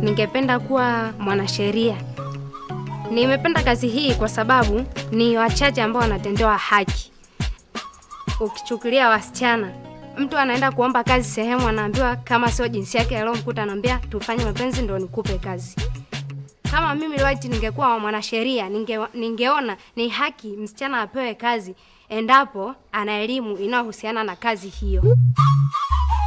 ningependa kuwa mwanasheria. Nimependa kazi hii kwa sababu ni wachache ambao wanatendewa haki. Ukichukulia wasichana, mtu anaenda kuomba kazi sehemu anaambiwa kama sio jinsi yake aliyomkuta anamwambia tufanye mapenzi ndio nikupe kazi. Kama mimi White ningekuwa mwanasheria, ningeona ni haki msichana apewe kazi endapo ana elimu inayohusiana na kazi hiyo.